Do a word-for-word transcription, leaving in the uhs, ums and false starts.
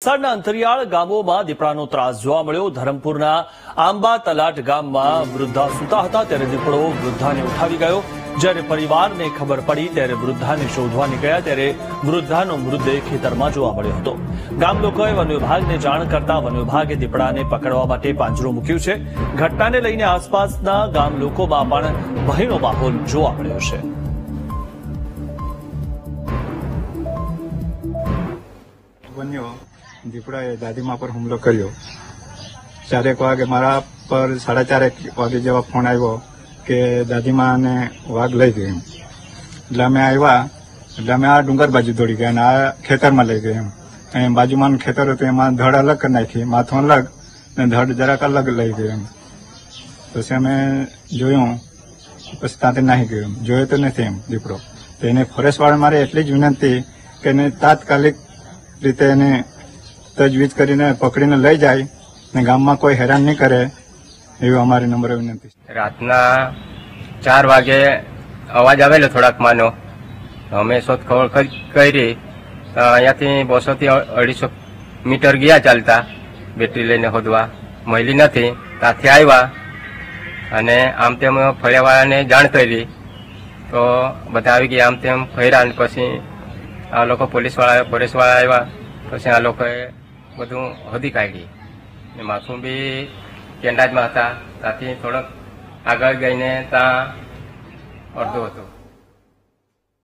વલસાડના અંતરિયાળ ગામોમાં દીપડાનો ત્રાસ જોવા મળ્યો। ધરમપુરના આંબા તલાટ ગામમાં વૃદ્ધા સૂતા હતા ત્યારે દીપડો વૃદ્ધાને ઉઠાવી ગયો। જ્યારે પરિવારને ખબર પડી ત્યારે વૃદ્ધાને શોધવા નીકળ્યા ત્યારે વૃદ્ધાનો મૃતદેહ ખેતરમાં જોવા મળ્યો હતો। ગામ લોકોએ વન વિભાગને જાણ કરતા વન વિભાગે દીપડાને પકડવા માટે પાંજરું મૂક્યું છે। ઘટનાને લઈને આસપાસના ગામ લોકોમાં પણ ભયનો માહોલ જોવા મળ્યો છે। બન્યો દીપડાએ દાદીમા પર હુમલો કર્યો। ચારેક વાગે મારા પર સાડા ચારેક વાગે જેવા ફોન આવ્યો કે દાદીમાને વાઘ લઈ ગયો। એટલે અમે આવ્યા એટલે અમે આ ડુંગર બાજુ દોડી ગયા અને આ ખેતરમાં લઈ ગયા। એમ બાજુમાં ખેતર હતું એમાં ધડ અલગ કરી નાખી, માથું અલગ ને ધડ જરાક અલગ લઈ ગયો। પછી અમે જોયું પછી ત્યાંથી નાહી ગયો, જોયો તો નથી એમ દીપડો। તો એને ફોરેસ્ટવાળા મારે એટલી જ વિનંતી કે એને તાત્કાલિક રીતે એને તજવીજ કરીને પકડીને લઈ જાય ને ગામમાં કોઈ હેરાન નહીં કરે એવી અમારી નમ્ર વિનંતી છે। રાતના ચાર વાગે અવાજ આવેલો થોડાક માનો, અમે શોધખોળ કરી અહીંયાથી બસો થી અઢીસો મીટર ગયા ચાલતા બેટરી લઈને શોધવા, મળી નથી। ત્યાંથી આવ્યા અને આમ તેમ ફળિયાવાળાને જાણ કરી તો બધા આવી ગયા, આમ તેમ ફર્યા અને પછી આ લોકો પોલીસવાળા પોલીસવાળા આવ્યા પછી આ લોકોએ બધું હોદી કાઢી ને માથું બી કેન્ડાજમાં હતા, ત્યાંથી થોડોક આગળ ગઈને ત્યાં અડધું હતું।